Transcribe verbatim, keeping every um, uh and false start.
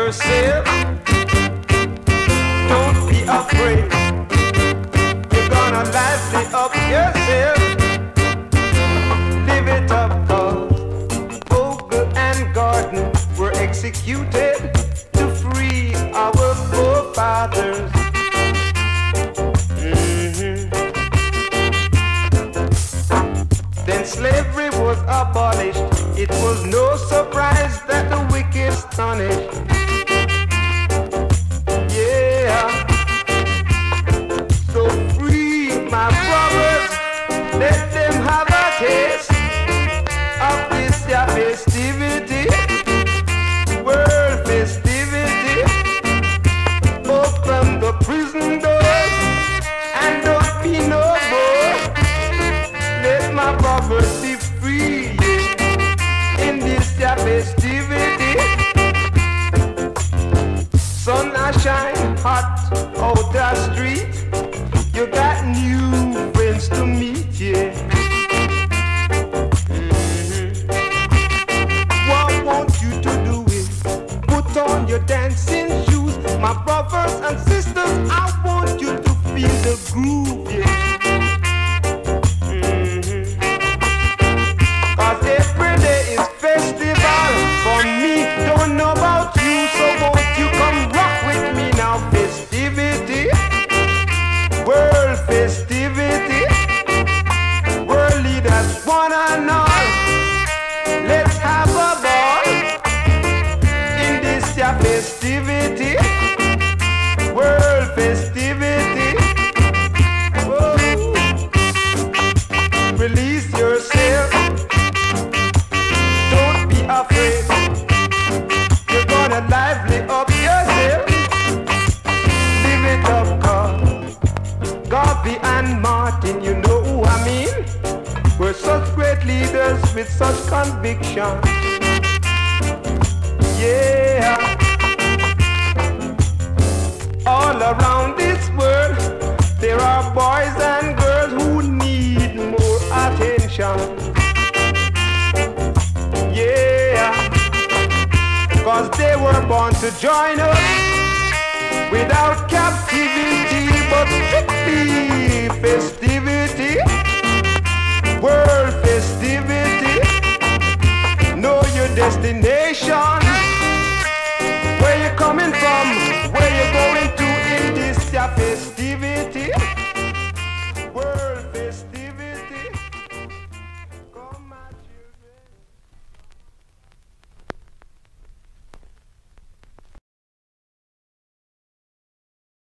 yourself. Don't be afraid. You're gonna lively up yourself. Live it up, cause Vogel and Gordon were executed to free our forefathers. Mm-hmm. Then slavery was abolished. It was no surprise that the wicked astonished. Yeah. So free, my brothers, let them have a taste of this yeah, festivity, world festivity. Open the prison doors and don't be no more. Let my brothers be free in this yeah, festivity. Sun a shine hot out the street. You got new friends to meet, yeah. Mm-hmm. What I want you to do is put on your dancing shoes. My brothers and sisters, I want you to feel the groove, yeah. Every day is festival for me. Don't know about you, so won't you come rock with me now? Festivity, world festivity, world leaders one and all. Let's have a ball in this yeah, festivity, world festivity. Whoa. Release yourself. Afraid. You're gonna lively up yourself. Live it up, cause Garvey and Martin, you know who I mean. We're such great leaders with such conviction. Yeah. All around this world, there are boys and girls who need more attention. Cause they were born to join us without captivity, but strictly festivity.